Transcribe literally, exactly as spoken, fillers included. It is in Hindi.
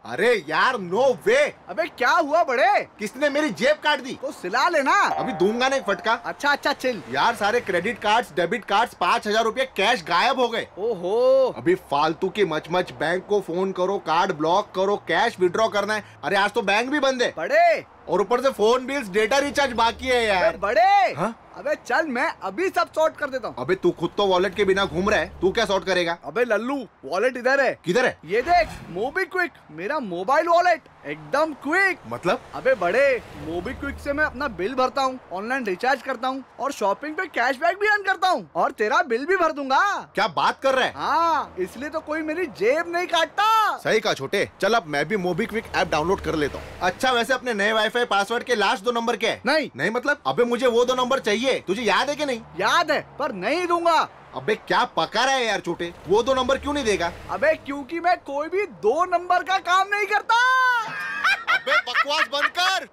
अरे यार नो वे। अबे क्या हुआ बड़े? किसने मेरी जेब काट दी? तो सिला लेना। अभी दूंगा ना एक फटका। अच्छा अच्छा चिल। यार सारे क्रेडिट कार्ड्स, डेबिट कार्ड्स, पाँच हजार रूपए कैश गायब हो गए। ओहो। अभी फालतू की मच मच बैंक को फोन करो, कार्ड ब्लॉक करो, कैश विड्रॉ करना है। अरे आज तो बैंक भी बंद है बड़े, और ऊपर से फोन बिल्स, डेटा रिचार्ज बाकी है यार। अबे बड़े, हाँ? अबे चल मैं अभी सब सॉर्ट कर देता हूँ। अबे तू खुद तो वॉलेट के बिना घूम रहा है, तू क्या सॉर्ट करेगा? अबे लल्लू, वॉलेट इधर है। किधर है? ये देख, मोबीक्विक, मेरा मोबाइल वॉलेट, एकदम क्विक। मतलब? अबे बड़े, मोबीक्विक से मैं अपना बिल भरता हूँ, ऑनलाइन रिचार्ज करता हूँ और शॉपिंग पे कैशबैक भी अर्न करता हूँ और तेरा बिल भी भर दूंगा। क्या बात कर रहा है? हाँ, इसलिए तो कोई मेरी जेब नहीं काटता। सही कहा छोटे। चल अब मैं भी मोबीक्विक ऐप डाउनलोड कर लेता हूँ। अच्छा वैसे अपने नए वाईफाई पासवर्ड के लास्ट दो नंबर क्या है? नहीं नहीं मतलब? अबे मुझे वो दो नंबर चाहिए, तुझे याद है कि नहीं? याद है पर नहीं दूंगा। अबे क्या पका रहा है यार छोटे, वो दो नंबर क्यों नहीं देगा? अबे क्योंकि मैं कोई भी दो नंबर का काम नहीं करता। अबे बकवास बंद कर।